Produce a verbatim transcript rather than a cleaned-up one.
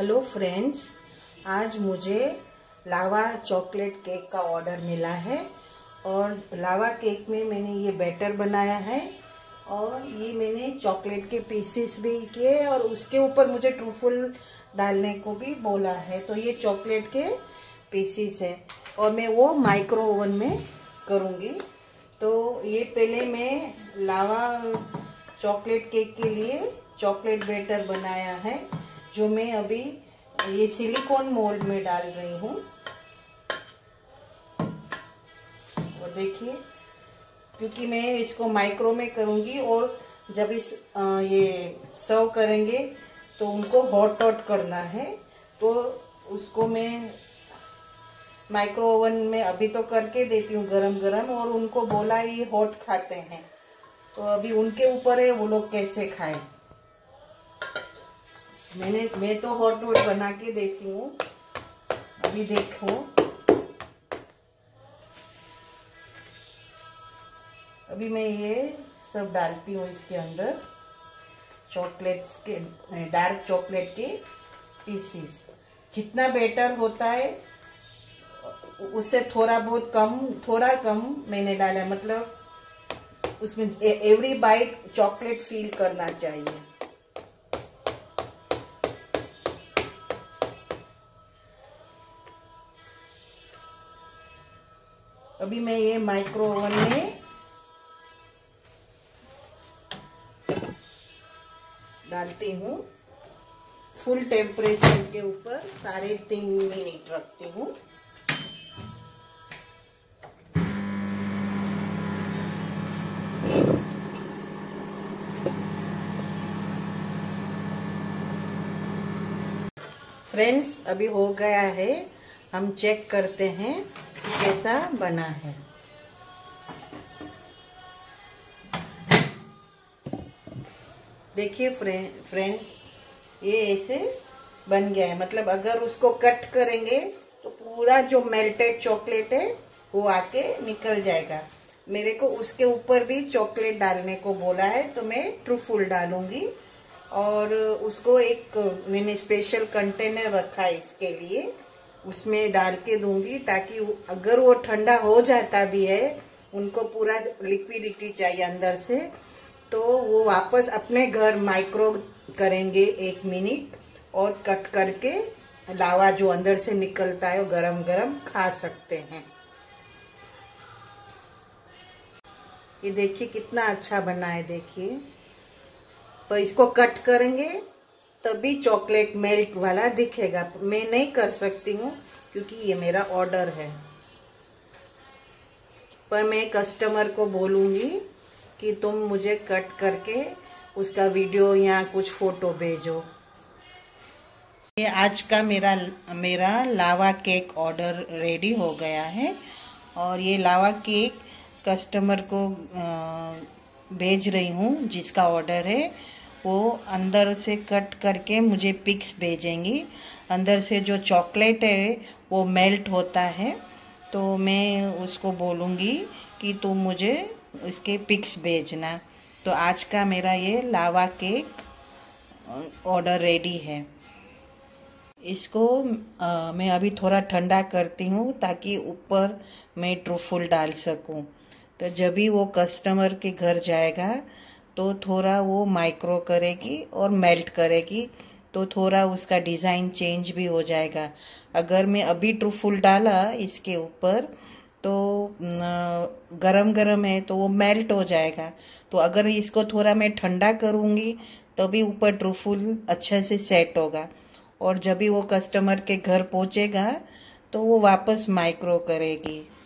Hello friends, आज मुझे lava chocolate cake का ऑर्डर मिला है और लावा केक में मैंने ये बैटर बनाया है और ये मैंने चॉकलेट के पीसेस भी किए और उसके ऊपर मुझे ट्रूफल डालने को भी बोला है। तो ये चॉकलेट के पीसेस है और मैं वो माइक्रो ओवन में करूँगी। तो ये पहले मैं लावा चॉकलेट केक के लिए चॉकलेट बैटर बनाया है जो मैं अभी ये सिलिकॉन मोल्ड में डाल रही हूँ। और देखिए, क्योंकि मैं इसको माइक्रो में करूँगी और जब इस आ, ये सर्व करेंगे तो उनको हॉट हॉट करना है, तो उसको मैं माइक्रो ओवन में अभी तो करके देती हूँ गरम गरम, और उनको बोला ये हॉट खाते हैं तो अभी उनके ऊपर है वो लोग कैसे खाएं। मैंने मैं तो हॉट हॉट बना के देती हूँ। अभी देखो, अभी मैं ये सब डालती हूँ इसके अंदर, चॉकलेट्स के डार्क चॉकलेट के पीसीस। जितना बेटर होता है उससे थोड़ा बहुत कम थोड़ा कम मैंने डाला, मतलब उसमें एवरी बाइट चॉकलेट फील करना चाहिए। अभी मैं ये माइक्रो ओवन में डालती हूँ, फुल टेम्परेचर के ऊपर साढ़े तीन मिनट रखती हूँ। फ्रेंड्स, अभी हो गया है, हम चेक करते हैं कैसा बना है। देखिए फ्रेंड्स, ये ऐसे बन गया है। मतलब अगर उसको कट करेंगे तो पूरा जो मेल्टेड चॉकलेट है वो आके निकल जाएगा। मेरे को उसके ऊपर भी चॉकलेट डालने को बोला है तो मैं ट्रूफल डालूंगी, और उसको एक मैंने स्पेशल कंटेनर रखा है इसके लिए, उसमें डाल के दूंगी ताकि अगर वो ठंडा हो जाता भी है, उनको पूरा लिक्विडिटी चाहिए अंदर से, तो वो वापस अपने घर माइक्रो करेंगे एक मिनट और कट करके लावा जो अंदर से निकलता है वो गरम गरम खा सकते हैं। ये देखिए कितना अच्छा बना है, देखिए। पर इसको कट करेंगे तभी चॉकलेट मेल्ट वाला दिखेगा। मैं नहीं कर सकती हूँ क्योंकि ये मेरा ऑर्डर है, पर मैं कस्टमर को बोलूँगी कि तुम मुझे कट करके उसका वीडियो या कुछ फोटो भेजो। ये आज का मेरा मेरा लावा केक ऑर्डर रेडी हो गया है और ये लावा केक कस्टमर को भेज रही हूँ। जिसका ऑर्डर है वो अंदर से कट करके मुझे पिक्स भेजेंगी। अंदर से जो चॉकलेट है वो मेल्ट होता है, तो मैं उसको बोलूँगी कि तुम मुझे इसके पिक्स भेजना। तो आज का मेरा ये लावा केक ऑर्डर रेडी है। इसको आ, मैं अभी थोड़ा ठंडा करती हूँ ताकि ऊपर मैं ट्रूफल डाल सकूँ। तो जब भी वो कस्टमर के घर जाएगा तो थोड़ा वो माइक्रो करेगी और मेल्ट करेगी, तो थोड़ा उसका डिज़ाइन चेंज भी हो जाएगा। अगर मैं अभी ट्रूफल डाला इसके ऊपर तो गरम गरम है तो वो मेल्ट हो जाएगा। तो अगर इसको थोड़ा मैं ठंडा करूँगी तभी ऊपर ट्रूफल अच्छे से सेट होगा, और जब भी वो कस्टमर के घर पहुँचेगा तो वो वापस माइक्रो करेगी।